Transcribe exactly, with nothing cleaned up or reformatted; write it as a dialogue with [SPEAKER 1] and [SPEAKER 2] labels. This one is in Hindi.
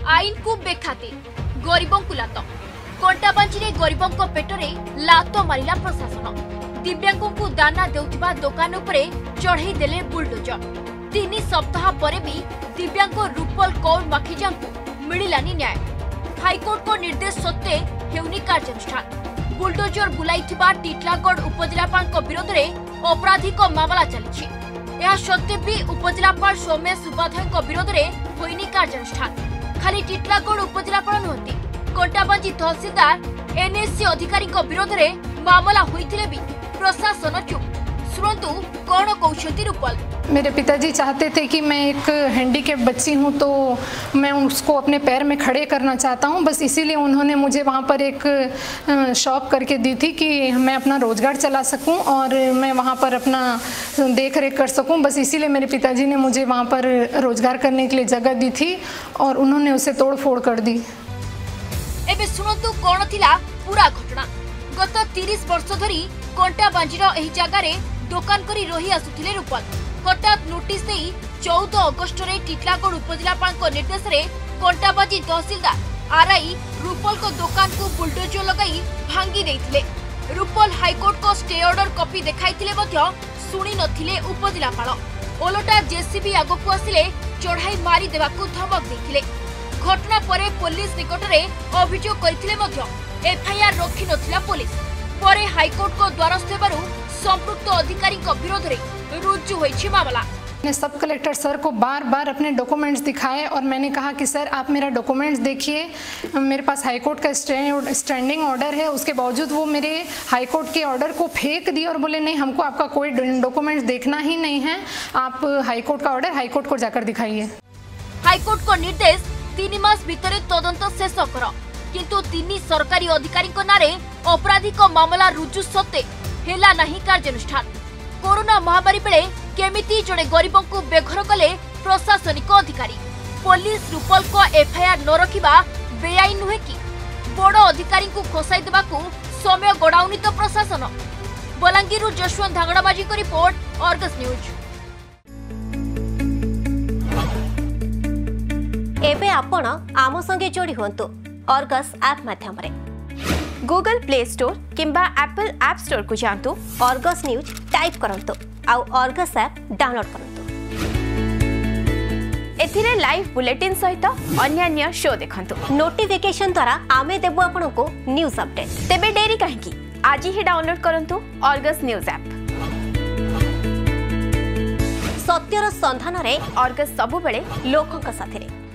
[SPEAKER 1] आईन को बेखाती गरीबों को लात कंटाबांजी रे गरीबों को पेटरे लात मारिला प्रशासन दिव्यांगों को दाना देउथिबा दुकान उपरे चढ़ई देले बुलडोजर तीन सप्ताह परे भी दिव्यांग रूपल कौर माखीजा को मिलिलानी न्याय हाईकोर्ट को निर्देश सत्वे हेउनी कार्यानुष्ठान बुलडोजर बुलाइथिबा टिटलागढ़ उपजिलापाल विरोध में आपराधिक मामला चली यह सत्वे भी उपजिलापाल सोमेश उपाध्याय विरोध में होइनी कार्यानुष्ठान खाली टिटलागढ़ उपजिलापाल नुहति कंटाबांजी तहसीलदार एनएससी अधिकारी विरोध में मामला होइथिले भी प्रशासन चुप सुनतु कौन कौशती रूपल।
[SPEAKER 2] मेरे पिताजी चाहते थे कि मैं एक हैंडीकैप बच्ची हूं तो मैं उसको अपने पैर में खड़े करना चाहता हूं, बस इसीलिए उन्होंने मुझे वहां पर एक शॉप करके दी थी कि मैं अपना रोजगार चला सकूं और मैं वहां पर अपना देख रेख कर सकूं। बस इसीलिए मेरे पिताजी ने मुझे वहां पर रोजगार करने के लिए जगह दी थी और उन्होंने उसे तोड़ फोड़ कर दी।
[SPEAKER 1] एबे सुनतु कौन थिला पूरा घटना। गत तीस वर्ष धरी कंटाबांजीर एही जगारे दुकान करी रही आसुथिले रूपल हठात नोटिस देई चौदह अगस्ट रे टिटलागढ़ उपजिलापाल निर्देश रे कंटाबांजी तहसीलदार आरआई रूपल को दुकान को बुलडोजर लगाई भांगी देइथिले। रूपल हाईकोर्ट को स्टे ऑर्डर कॉपी देखाइथिले मध्य सुनी नथिले उपजिलापाल ओलटा जेसीबी आगकु आसिले चढ़ाई मारी देबाकू धमक देइथिले। घटना परे पुलिस निकट में अभियोग करथिले मध्य एफआईआर रखि नथिला पुलिस परे हाईकोर्ट को द्वारस्थ हेबारु संपृक्त अधिकारी विरोध में रुजु होइछि मामला।
[SPEAKER 2] मैंने सब कलेक्टर सर को बार बार अपने डॉक्यूमेंट्स दिखाए और मैंने कहा कि सर आप मेरा डॉक्यूमेंट्स देखिए, मेरे पास हाईकोर्ट का स्टैंडिंग ऑर्डर है। उसके बावजूद वो मेरे हाईकोर्ट के ऑर्डर को फेंक दिए और बोले नहीं हमको आपका कोई डॉक्यूमेंट्स देखना ही नहीं है, आप हाईकोर्ट का ऑर्डर हाईकोर्ट को जाकर दिखाइए।
[SPEAKER 1] हाईकोर्ट को निर्देश तीन मास भितर तदंत शेष कर किंतु तीन सरकारी अधिकारी नारे आपराधिक मामला रुजु सत्वे हेला नहीं कार्यानुष्ठान। कोरोना महामारी बेले केमिति जड़े गरीबों को बेघर कले प्रशासनिक अधिकारी। पुलिस रूपल को एफआईआर न रखिबा बेआईन नुहे कि बड़ अधिकारी को खोसाई देबाकू समय गड़ाउनी तो प्रशासन। बलांगीर जशवंत धांगड़ामाजी को रिपोर्ट अर्गस न्यूज।
[SPEAKER 3] एबे आपण आम संगे जोड़ी हुंतु अर्गस ऐप माध्यम रे गूगल प्ले स्टोर किंबा एप्पल ऐप स्टोर को जांतु अर्गस न्यूज टाइप करंतु आउ अर्गस ऐप डाउनलोड करंतु। एथिरे लाइव बुलेटिन सहित अन्यान्य शो देखंतु। नोटिफिकेशन द्वारा आमे देबो आपनको न्यूज अपडेट। तेबे डेरी काहेकि आज ही डाउनलोड करंतु अर्गस न्यूज ऐप। सत्यर संधान रे अर्गस सबु बेले लोकक साथरे।